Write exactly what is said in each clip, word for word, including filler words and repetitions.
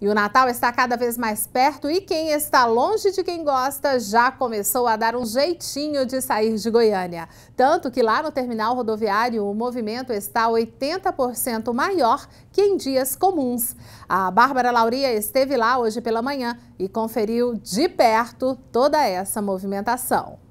E o Natal está cada vez mais perto e quem está longe de quem gosta já começou a dar um jeitinho de sair de Goiânia. Tanto que lá no terminal rodoviário o movimento está oitenta por cento maior que em dias comuns. A Bárbara Lauria esteve lá hoje pela manhã e conferiu de perto toda essa movimentação.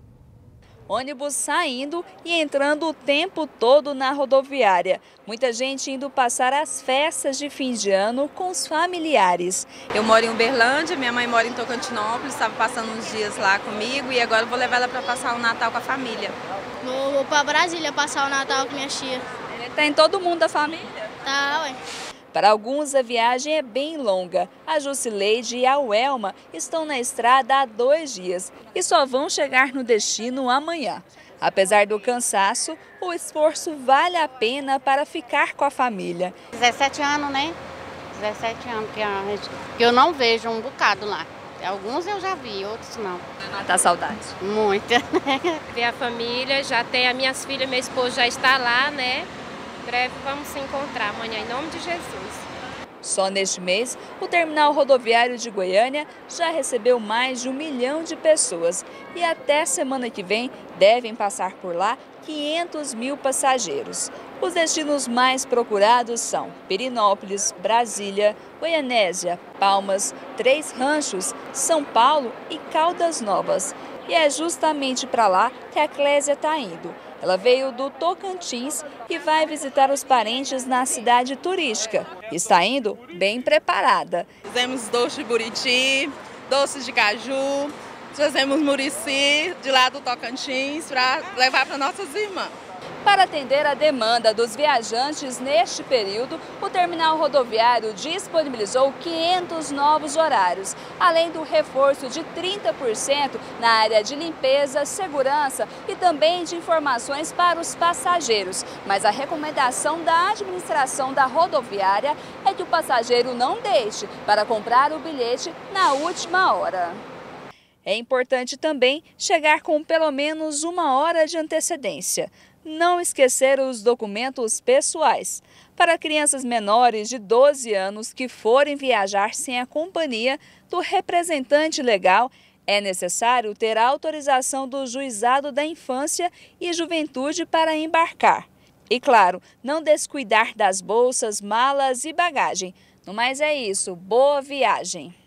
Ônibus saindo e entrando o tempo todo na rodoviária. Muita gente indo passar as festas de fim de ano com os familiares. Eu moro em Uberlândia, minha mãe mora em Tocantinópolis, estava passando uns dias lá comigo e agora eu vou levar ela para passar o Natal com a família. Vou, vou para Brasília passar o Natal com minha tia. Tem todo mundo da família? Tá, ué. Para alguns, a viagem é bem longa. A Jusileide e a Welma estão na estrada há dois dias e só vão chegar no destino amanhã. Apesar do cansaço, o esforço vale a pena para ficar com a família. dezessete anos, né? dezessete anos que, a gente, que eu não vejo um bocado lá. Alguns eu já vi, outros não. Vai matar saudade? Muita, né? Ver a família, já tem as minhas filhas, meu esposo já está lá, né? Em breve vamos se encontrar amanhã, em nome de Jesus. Só neste mês, o terminal rodoviário de Goiânia já recebeu mais de um milhão de pessoas. E até semana que vem devem passar por lá quinhentos mil passageiros. Os destinos mais procurados são Perinópolis, Brasília, Goianésia, Palmas, Três Ranchos, São Paulo e Caldas Novas. E é justamente para lá que a Clésia está indo. Ela veio do Tocantins e vai visitar os parentes na cidade turística. Está indo bem preparada. Fizemos doce de buriti, doce de caju, fizemos murici de lá do Tocantins para levar para nossas irmãs. Para atender a demanda dos viajantes neste período, o terminal rodoviário disponibilizou quinhentos novos horários, além do reforço de trinta por cento na área de limpeza, segurança e também de informações para os passageiros. Mas a recomendação da administração da rodoviária é que o passageiro não deixe para comprar o bilhete na última hora. É importante também chegar com pelo menos uma hora de antecedência. Não esquecer os documentos pessoais. Para crianças menores de doze anos que forem viajar sem a companhia do representante legal, é necessário ter a autorização do Juizado da Infância e Juventude para embarcar. E claro, não descuidar das bolsas, malas e bagagem. No mais é isso, boa viagem!